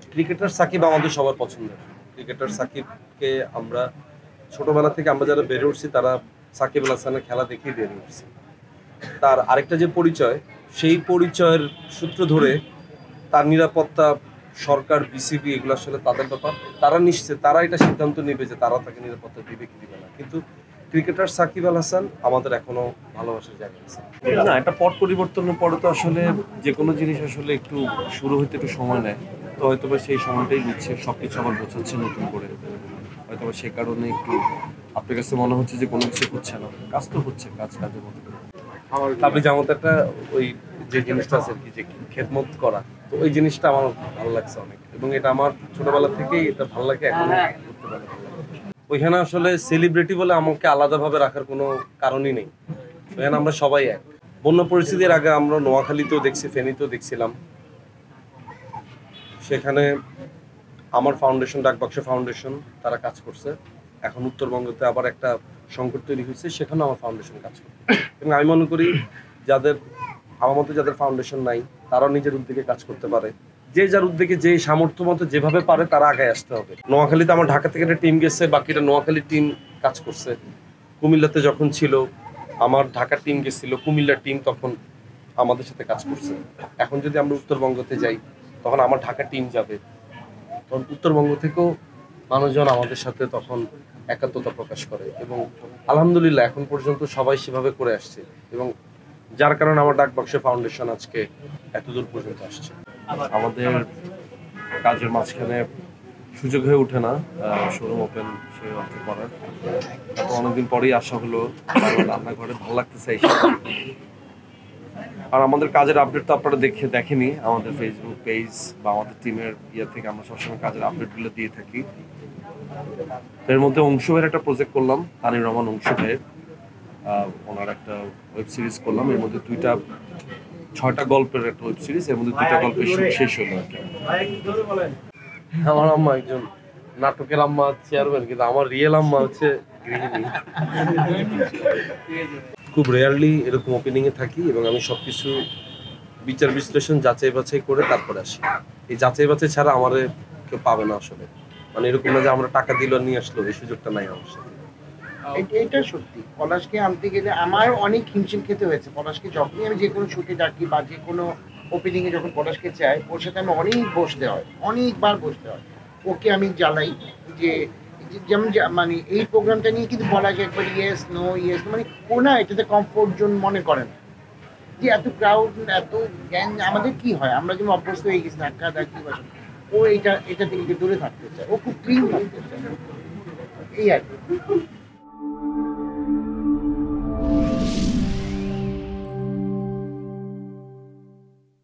Cricketer Shakib আমাদের সবার পছন্দের। ক্রিকেটার সাকিবকে আমরা ছোটবেলা থেকে আমরা যারা বেড়ে উঠছি তারা সাকিব আল হাসানের খেলা দেখেই বেড়ে উঠছি। তার আরেকটা যে পরিচয়, সেই পরিচয়ের সূত্র ধরে তার নিরাপত্তা সরকার, বিসিবি এগুলো আসলে তাদের ব্যাপার। তারা নিশ্চিত, তারা এটা সিদ্ধান্ত নেবে যে তারা তাকে নিরাপত্তা দিবে কি দিবে না। কিন্তু ক্রিকেটার সাকিব আল হাসান আমাদের এখনো ভালোবাসার জায়গা আছে। না, একটা পট পরিবর্তনের পরে তো আসলে যে কোনো জিনিস আসলে একটু শুরু হইতে একটু সময় নেয়। তো হয়তো বা সেই সময়টাই দিচ্ছে, সবকিছু আবার বোঝাচ্ছে নতুন করে। হয়তো বা সে কারণে একটু আপনার কাছে মনে হচ্ছে যে কোনো কিছু হচ্ছে না। কাজ তো হচ্ছে, কাজের মতো করে। আপনি যেমন একটা ওই যে জিনিসটা আছে আর কি, যে খেদমত করা, তো ওই জিনিসটা আমার ভালো লাগছে অনেক, এবং এটা আমার ছোটবেলা থেকেই এটা ভালো লাগে, এখন করতে পারে। ওইখানে আসলে সেলিব্রিটি বলে আমাকে আলাদাভাবে রাখার কোনো কারণই নেই। ওইখানে আমরা সবাই এক। বন্যা পরিস্থিতির আগে আমরা নোয়াখালীতেও দেখছি, ফেনীতেও দেখছিলাম। সেখানে আমার ফাউন্ডেশন, ডাকবাক্স ফাউন্ডেশন, তারা কাজ করছে। এখন উত্তরবঙ্গতে আবার একটা সংকট তৈরি হয়েছে, সেখানেও আমার ফাউন্ডেশন কাজ করছে। এবং আমি মনে করি যাদের আমার মতো যাদের ফাউন্ডেশন নাই, তারাও নিজের উদ্যোগে কাজ করতে পারে। যে যার উদ্যোগে যে সামর্থ্য মতো যেভাবে পারে তারা আগায় আসতে হবে। নোয়াখালীতে আমার ঢাকা থেকে একটা টিম গেছে, বাকিটা নোয়াখালীর টিম কাজ করছে। কুমিল্লাতে যখন ছিল আমার ঢাকার টিম গেছিল, কুমিল্লার টিম তখন আমাদের সাথে কাজ করছে। এখন যদি আমরা উত্তরবঙ্গতে যাই তখন আমার ঢাকা টিম যাবে, তখন উত্তরবঙ্গ থেকেও মানুষজন আমাদের সাথে তখন একাত্মতা প্রকাশ করে। এবং আলহামদুলিল্লাহ এখন পর্যন্ত সবাই সেভাবে করে আসছে, এবং যার কারণে আমার ডাকবাক্স ফাউন্ডেশন আজকে এতদূর পর্যন্ত আসছে। আমাদের কাজের মাঝখানে সুযোগ হয়ে ওঠে না শোরুম ওপেন সেই অর্থে করার। তারপর অনেকদিন পরেই আসা হলো, রান্নাঘরে ভালো লাগতেছে এসে। আর আমাদের কাজের আপডেট তো আপনারা দেখেনি আমাদের ফেসবুক পেজ বা আমাদের টিমের থেকে আমরা সবসময় কাজের আপডেটগুলো দিয়ে থাকি। এর মধ্যে অংশ ভাইয়ের একটা প্রজেক্ট করলাম, তানির রহমান অংশ ভাইয়ের, ওনার একটা ওয়েব সিরিজ করলাম। এর মধ্যে 6টা গল্পের একটা ওয়েব সিরিজ, এর মধ্যে 2টা গল্পের শুট শেষ হলো। আমার আম্মা একজন নাটকের আম্মা, চেয়ারম্যান, কিন্তু আমার রিয়েল আম্মা হচ্ছে গৃহিণী। খুব রেয়ারলি এরকম ওপেনিংয়ে থাকি, এবং আমি সবকিছু বিচার বিশ্লেষণ যাচাই বাছাই করে তারপরে আসি। এই যাচাই বাছাই ছাড়া আমার কেউ পাবে না আসলে। মানে এরকম না যে আমরা টাকা দিল নিয়ে আসলো, এই সুযোগটা নাই আমার সাথে। এটা সত্যি, পলাশকে আনতে গেলে আমার অনেক হিমশিম খেতে হয়েছে। পলাশকে যখনই আমি যে কোনো শুটে ডাকি বা যে কোনো ওপেনিংয়ে যখন পলাশকে চাই, ওর সাথে আমি অনেকবার বসতে হয়। ওকে আমি জ্বালাই যে যেমন মানে এই প্রোগ্রামটা নিয়ে কিন্তু পলাশ একবার ইয়েস নো মানে ও না এটাতে কমফোর্ট জোন মনে করে না, যে এত ক্রাউড, এত গ্যাং, আমাদের কি হয়, আমরা যেমন অভ্যস্ত হয়ে গেছি ধাক্কা ধাক্কি বাসন। ও এটা থেকে দূরে থাকতে চায়, ও খুব ক্লিন থাকতে চায়, এই আর কি।